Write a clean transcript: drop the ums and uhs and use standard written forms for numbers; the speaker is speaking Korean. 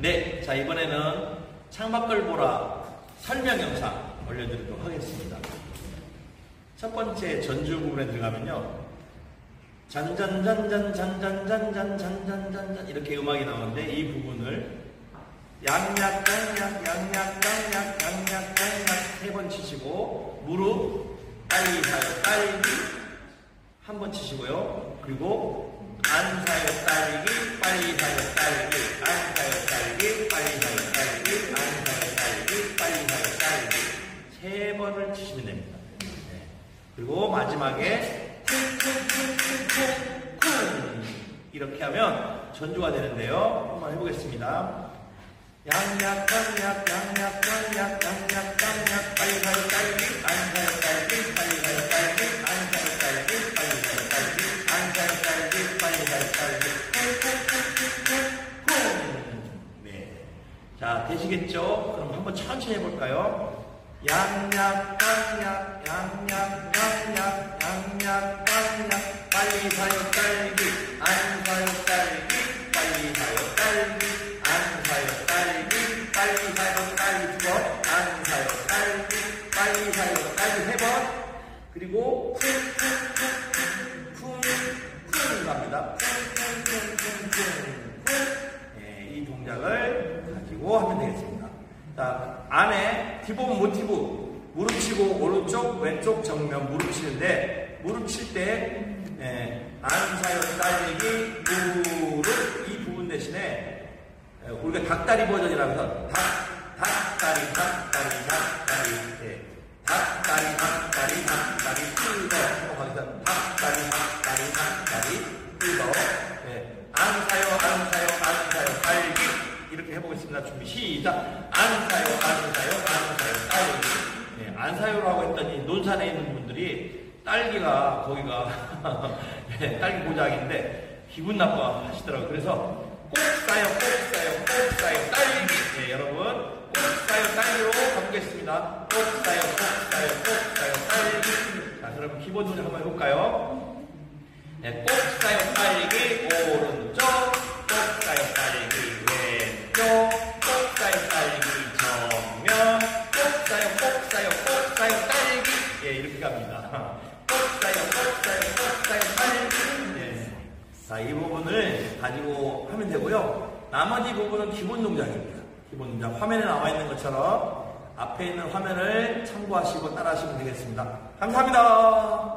네, 자 이번에는 창밖을 보라 설명 영상 올려드리도록 하겠습니다. 첫 번째 전주 부분에 들어가면요, 잔잔잔잔잔잔잔잔잔잔잔 이렇게 음악이 나오는데, 이 부분을 양약 양약 양약 양약 양약 양약 3번 치시고, 무릎 딸기 사요 딸기 한 번 치시고요. 그리고 안 사요 딸기 빨리 사요 딸기 안 사요 딸기 빨리 사요 딸기 안 사요 딸기 빨리 사요 딸기 3번을 치시면 됩니다. 네. 그리고 마지막에 쿵쿵쿵쿵쿵쿵 이렇게 하면 전주가 되는데요. 한번 해보겠습니다. 양약 양약 양약 양약 양약 양약 빨리 사요 딸기 안 사요 딸기 빨리 사요 딸기 안 사요 딸기 빨리 사요 딸기 안 사요 딸기 빨리 사요 딸기 쿵쿵쿵쿵쿵. 네, 자 되시겠죠? 그럼 한번 천천히 해볼까요? 양약 양약 양약 양약 양약 양약 빨리 사요 딸기 안 사요 딸기 빨리 사요 딸기 안 사요 딸기 빨리 사요 딸기 2번 안 사요 딸기 빨리 사요 딸기 3번 그리고 쿵쿵쿵쿵쿵 갑니다. 쿵쿵쿵쿵쿵쿵. 네, 이 동작을 가지고 하면 되겠습니다. 자, 안에 기본 모티브 무릎 치고 오른쪽 왼쪽 정면 무릎 치는데, 무릎 칠 때 안 사요 딸기 무릎 이 부분 대신에 우리가 닭다리 버전이라고 해서 닭다리 뜯어 거기서 닭다리 뜯어 안 사요 딸기 이렇게 해보겠습니다. 준비 시작. 안 사요 딸기. 네, 안 사요라고 했더니 논산에 있는 분들이 딸기가 거기가 네, 딸기 고작인데 기분 나빠 하시더라고요. 그래서 꼭 사요 딸기. 네, 여러분 꼭 사요 딸기로 가보겠습니다. 꼭 사요 딸기. 자, 그럼 기본 동작 한번 해볼까요? 네, 꼭 사요 딸기 오른쪽, 꼭 사요 딸기 왼쪽, 꼭 사요 딸기 정면, 꼭 사요 딸기. 예, 이렇게 갑니다. 꼭 사요 딸기. 네. 자, 이 부분을 가지고 하면 되고요. 나머지 부분은 기본 동작입니다. 기본 동작. 화면에 나와 있는 것처럼 앞에 있는 화면을 참고하시고 따라하시면 되겠습니다. 감사합니다.